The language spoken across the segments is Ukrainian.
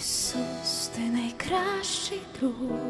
Ісус, ти найкращий друг,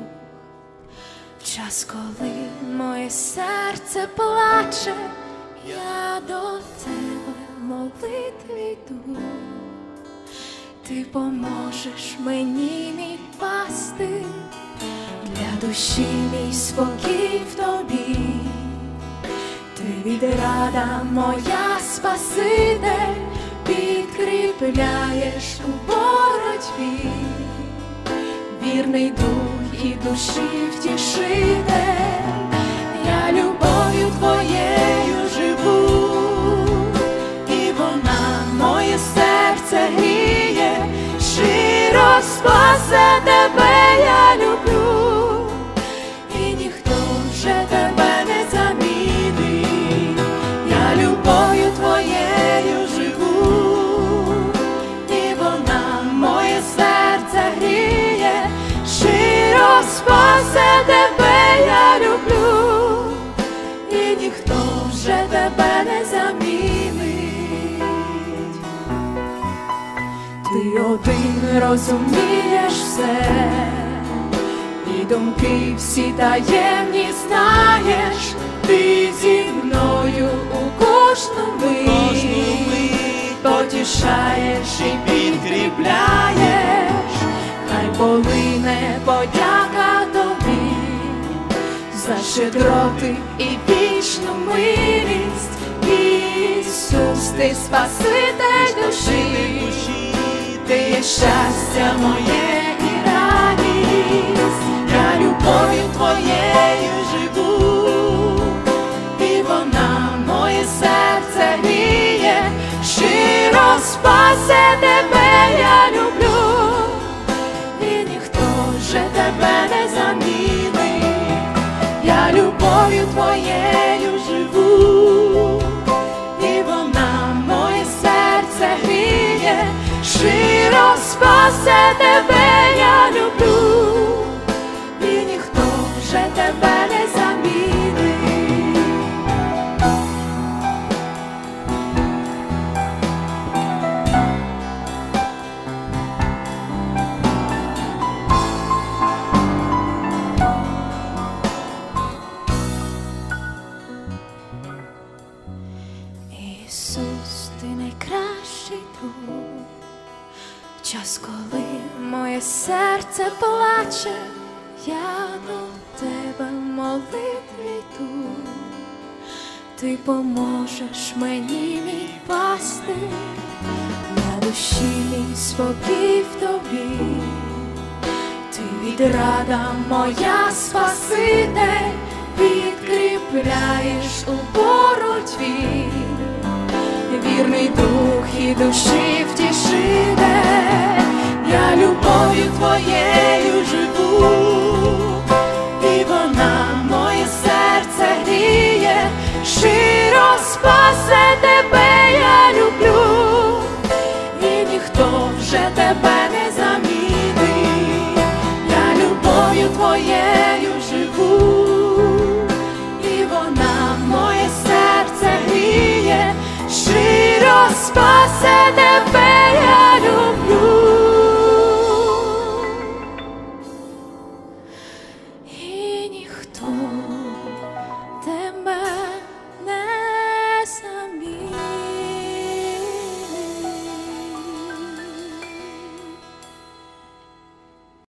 в час, коли моє серце плаче, я до тебе в молитві йду. Ти поможеш мені, мій пастир, для душі мій спокій в тобі. Ти відрада моя, Спаситель, підкріпляєш у боротьбі, вірний дух і душі втішитель, я любов'ю твоєю живу, і вона моє серце гріє, щиро спасе тебе я люблю, і ніхто вже тебе не замінить, я любов'ю твоєю живу, і вона моє серце гріє, щиро спасе тебе я люблю, і ніхто вже тебе не замінить. Ти один розумієш все, і думки всі таємні знаєш, ти зі мною у кожну мить потішаєш і підкріпляєш, хай полине подяка тобі за щедроти і вічну милість. Ісус, ти Спаситель душі, ти є щастя моє і радість, я любов'ю твоєю живу, і вона моє серце гріє, щиро спасе тебе я люблю, і ніхто вже тебе не замінить, я любов'ю твоєю живу, і вона моє серце гріє, щиро спасе тебе я люблю, і ніхто вже тебе не замінить. Ісус, ти найкращий друг, в час, коли моє серце плаче, я до тебе в молитві йду. Ти поможеш мені, мій пастир, для душі мій спокій в тобі. Ти відрада моя, Спаситель, підкріпляєш у боротьбі, вірний дух і душі втішитель, я любов'ю твоєю живу, і вона моє серце гріє, щиро спасе тебе